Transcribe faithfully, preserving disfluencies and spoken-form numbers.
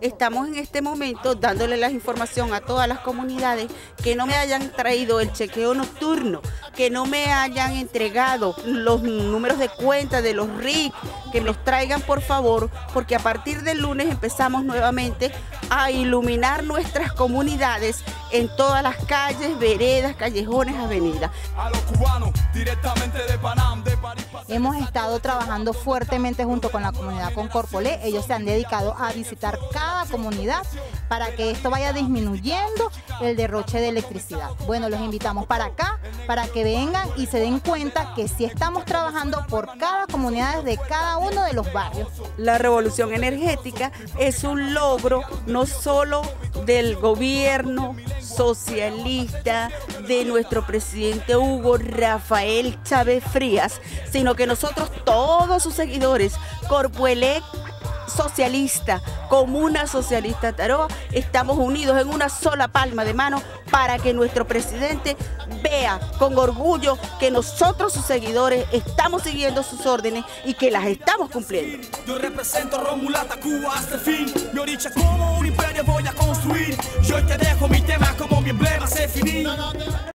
estamos en este momento dándole la información a todas las comunidades que no me hayan traído el chequeo nocturno, que no me hayan entregado los números de cuenta de los R I C, que me los traigan por favor, porque a partir del lunes empezamos nuevamente a iluminar nuestras comunidades en todas las calles, veredas, callejones, avenidas. Hemos estado trabajando fuertemente junto con la comunidad Concorpolé. Ellos se han dedicado a visitar cada comunidad para que esto vaya disminuyendo el derroche de electricidad. Bueno, los invitamos para acá, para que vengan y se den cuenta que sí estamos trabajando por cada comunidad de cada uno de los barrios. La revolución energética es un logro no solo del gobierno socialista de nuestro presidente Hugo Rafael Chávez Frías, sino que nosotros, todos sus seguidores, Corpoelec socialista, Comuna Socialista Taroa, estamos unidos en una sola palma de mano para que nuestro presidente vea con orgullo que nosotros, sus seguidores, estamos siguiendo sus órdenes y que las estamos cumpliendo. Yo represento Romulata, Cuba hasta el fin. Mi oricha como un imperio voy a construir. Yo te dejo mi tema como mi emblema se finí.